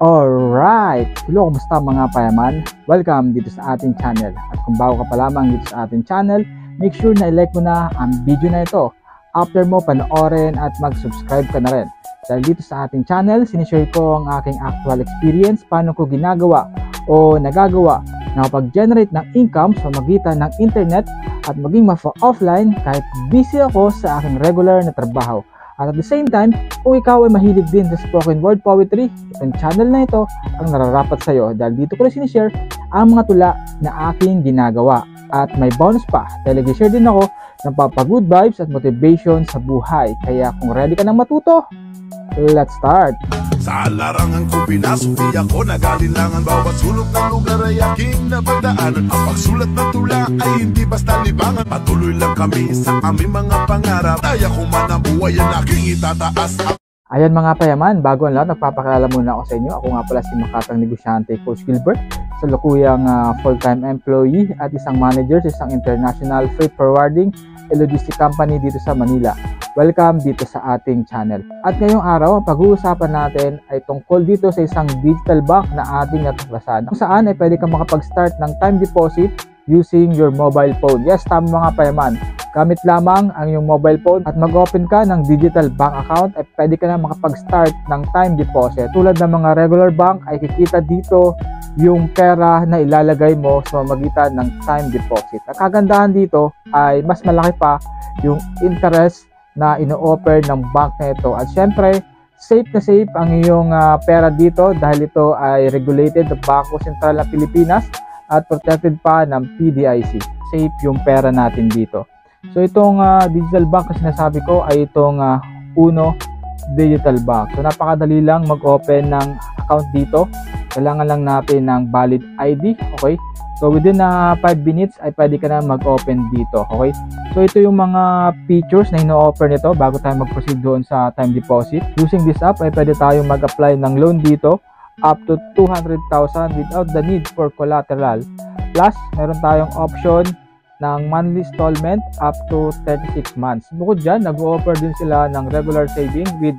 Alright! Hello, kumusta mga payaman? Welcome dito sa ating channel. At kung bago ka pa lamang dito sa ating channel, make sure na i-like mo na ang video na ito. After mo panoorin at mag-subscribe ka na rin. Dahil dito sa ating channel, sinishare ko ang aking actual experience, paano ko ginagawa o nagagawa na kapag-generate ng income sa magitan ng internet at maging offline kahit busy ako sa aking regular na trabaho. At at the same time, kung ikaw ay mahilig din sa spoken word poetry, itong channel na ito ang nararapat sa iyo dahil dito ko rin sinishare ang mga tula na aking ginagawa. At may bonus pa, dahil nag-share din ako ng good vibes at motivation sa buhay. Kaya kung ready ka nang matuto, let's start! Sa larangan ko pinasok, di ako nag-alinlangan. Bawat sulok ng lugar ay aking napagdaanan. Ang pagsulat ng tula ay hindi basta libangan. Patuloy lang kami sa aming mga pangarap. Daya ko man ang buhay ang aking itataas. Ayan mga payaman, bago ang lahat, nagpapakilala muna ako sa inyo. Ako nga pala si Makatang Negosyante, Coach Gilbert, sa lukuyang full-time employee at isang manager sa isang international freight forwarding logistic company dito sa Manila. Welcome dito sa ating channel. At ngayong araw, ang pag-uusapan natin ay tungkol dito sa isang digital bank na ating natuklasan. Kung saan ay pwede kang makapag-start ng time deposit using your mobile phone. Yes, tama mga payaman. Gamit lamang ang iyong mobile phone at mag-open ka ng digital bank account ay pwede ka na makapag-start ng time deposit. Tulad ng mga regular bank ay kikita dito yung pera na ilalagay mo sa pamamagitan ng time deposit. Ang kagandahan dito ay mas malaki pa yung interest na ino-offer ng bank na ito. At syempre, safe na safe ang iyong pera dito dahil ito ay regulated ng Bangko Sentral ng Pilipinas at protected pa ng PDIC. Safe yung pera natin dito. So itong digital bank na sinasabi ko ay itong Uno Digital Bank. So napakadali lang mag-open ng account dito. Kailangan lang natin ng valid ID. Okay? So within 5 minutes ay pwede ka na mag-open dito. Okay? So ito yung mga features na ino-offer nito bago tayo mag-proceed doon sa time deposit. Using this app ay pwede tayong mag-apply ng loan dito up to 200,000 without the need for collateral. Plus, meron tayong option ng monthly installment up to 36 months. Bukod dyan, nag-offer din sila ng regular saving with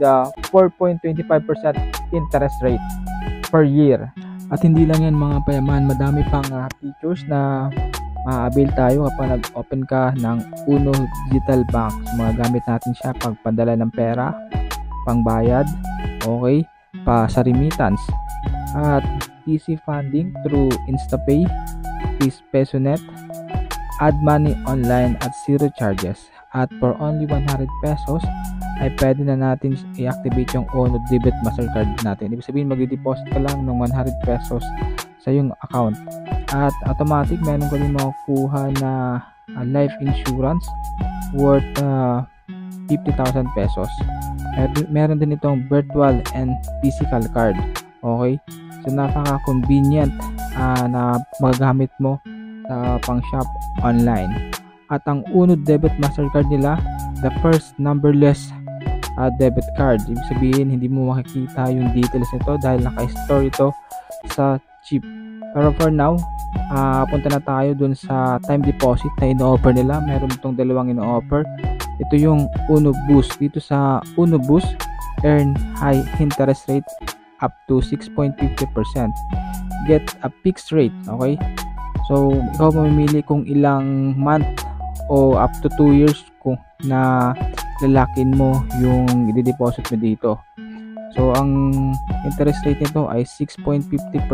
4.25% interest rate per year. At hindi lang yan mga payaman, madami pang features na ma-avail tayo kapag nag-open ka ng Uno Digital Bank. So, magagamit natin siya pagpadala ng pera, pangbayad, okay, pa sa remittance, at easy funding through InstaPay, PesoNet, add money online at zero charges. At for only 100 pesos ay pwede na natin i-activate yung Uno Debit Mastercard natin. Ibig sabihin mag-deposit ka lang ng 100 pesos sa yung account. At automatic meron ka din makukuha na life insurance worth 50,000 pesos. At meron din itong virtual and physical card. Okay? So napaka-convenient na magagamit mo sa pang-shop online. At ang Uno Debit Mastercard nila, the first numberless debit card. Ibig sabihin, hindi mo makikita yung details nito dahil naka-store ito sa chip. Pero for now, punta na tayo dun sa time deposit na ino-offer nila. Meron itong dalawang ino-offer. Ito yung Uno Boost. Dito sa Uno Boost, earn high interest rate up to 6.50%. Get a fixed rate. Okay? So, ikaw mamimili kung ilang month o up to 2 years kung na lalakin mo yung i-deposit mo dito. So, ang interest rate nito ay 6.50%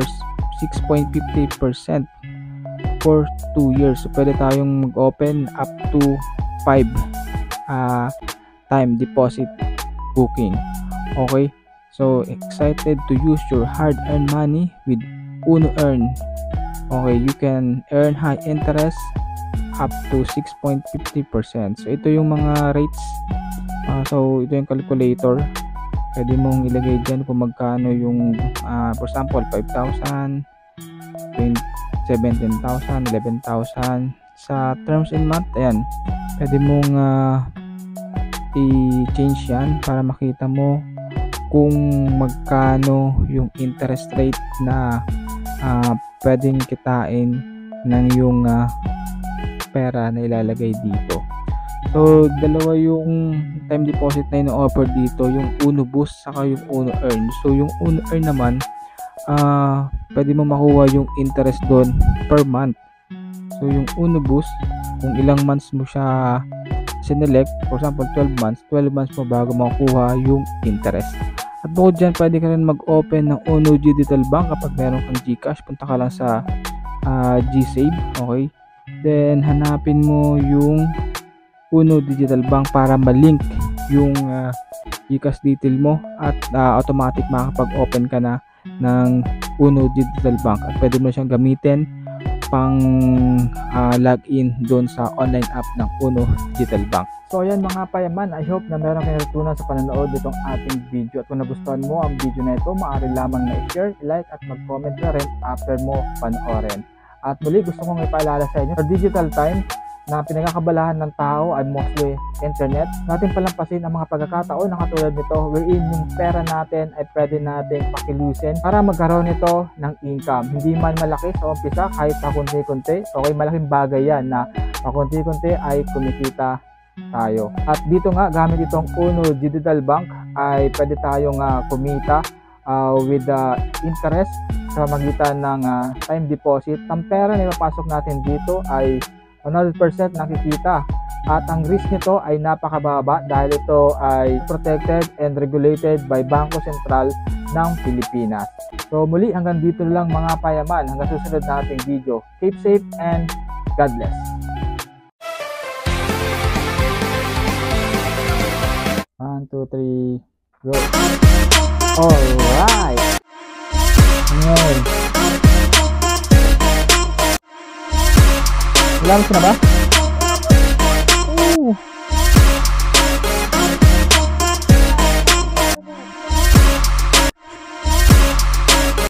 for 2 years. So, pwede tayong mag-open up to 5 time deposit booking. Okay? So, excited to use your hard-earned money with Uno Earn. Okay, you can earn high interest up to 6.50%. So, ito yung mga rates. So, ito yung calculator. Pwede mong ilagay dyan kung magkano yung, for example, 5,000, 17,000, 11,000. Sa terms and month, ayan, pwede mong i-change yan para makita mo kung magkano yung interest rate na pwedeng kitain ng yung pera na ilalagay dito. So, dalawa yung time deposit na ino-offer dito, yung Uno Boost saka yung Uno Earn. So, yung Uno Earn naman pwede mo makuha yung interest doon per month. So yung Uno Boost, kung ilang months mo siya sinelect, for example 12 months mo bago makuha yung interest. At bukod dyan, pwede ka rin mag-open ng Uno Digital Bank kapag meron kang GCash. Punta ka lang sa GSave, okay? Then hanapin mo yung Uno Digital Bank para malink yung GCash detail mo at automatic makakapag-open ka na ng Uno Digital Bank at pwede mo siyang gamitin pang login doon sa online app ng Uno Digital Bank. So ayan mga payaman, I hope na meron kayong natutunan sa panonood nitong ating video. At kung nagustuhan mo ang video na ito, maaari lamang na i-share, i-like at mag-comment na rin after mo panoorin. At muli gusto kong ipaalala sa inyo, sa digital time na pinagkakabalahan ng tao ay mostly internet, natin palampasin ang mga pagkakataon na katulad nito wherein yung pera natin ay pwede nating pakilusin para magkaroon nito ng income. Hindi man malaki sa umpisa, kahit pakunti-kunti, okay, malaking bagay yan na pakunti-kunti ay kumikita tayo. At dito nga, gamit itong Uno Digital Bank ay pwede tayong kumita with the interest sa magitan ng time deposit. Ang pera na ipapasok natin dito ay 100% nakikita at ang risk nito ay napakababa dahil ito ay protected and regulated by Bangko Sentral ng Pilipinas. So muli, hanggang dito lang mga payaman, hanggang susunod nating video. Keep safe and God bless. One, two, three, go. Alright. Ngayon. Alam ko na ba?